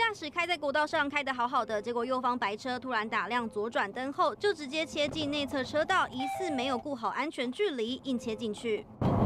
驾驶开在国道上开得好好的，结果右方白车突然打亮左转灯后，就直接切进内侧车道，疑似没有顾好安全距离，硬切进去。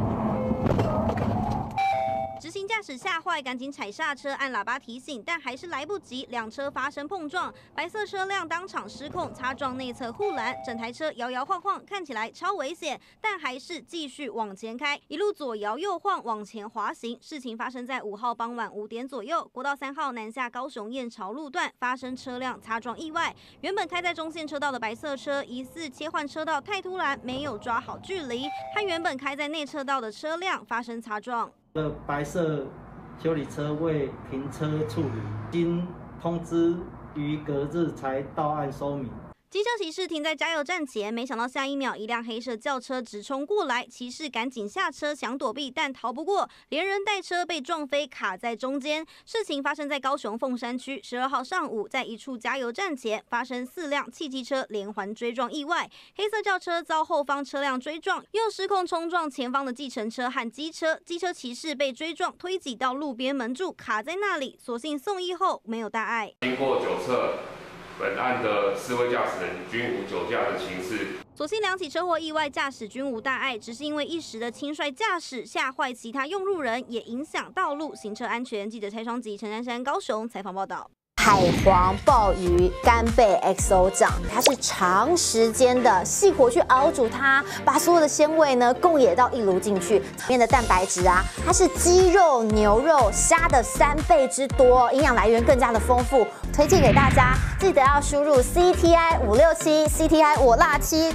直行驾驶吓坏，赶紧踩刹车，按喇叭提醒，但还是来不及，两车发生碰撞，白色车辆当场失控，擦撞内侧护栏，整台车摇摇晃晃，看起来超危险，但还是继续往前开，一路左摇右晃往前滑行。事情发生在5号傍晚5点左右，国道3号南下高雄燕巢路段发生车辆擦撞意外，原本开在中线车道的白色车疑似切换车道太突然，没有抓好距离，和原本开在内车道的车辆发生擦撞。 白色修理车未停车处理，经通知于隔日才到案说明。 机车骑士停在加油站前，没想到下一秒，一辆黑色轿车直冲过来，骑士赶紧下车想躲避，但逃不过，连人带车被撞飞，卡在中间。事情发生在高雄凤山区12号上午，在一处加油站前发生4辆汽机车连环追撞意外，黑色轿车遭后方车辆追撞，又失控冲撞前方的计程车和机车，机车骑士被追撞推挤到路边门柱，卡在那里，所幸送医后没有大碍。 经过酒测。 本案的4位驾驶人均无酒驾的情事。 所幸2起车祸意外，驾驶均无大碍，只是因为一时的轻率驾驶吓坏其他用路人，也影响道路行车安全。记者蔡双吉、陈珊珊高雄采访报道。 海皇鲍鱼干贝 XO 酱，它是长时间的细火去熬煮它，把所有的鲜味呢共冶到一炉进去。里面的蛋白质啊，它是鸡肉、牛肉、虾的3倍之多，营养来源更加的丰富。推荐给大家，记得要输入 CTI567 CTI 我辣7。